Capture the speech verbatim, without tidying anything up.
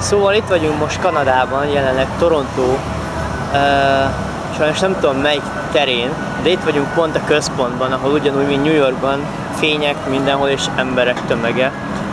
Szóval itt vagyunk most Kanadában, jelenleg Toronto, uh, sajnos nem tudom melyik terén, de itt vagyunk pont a központban, ahol ugyanúgy, mint New Yorkban, fények mindenhol és emberek tömege.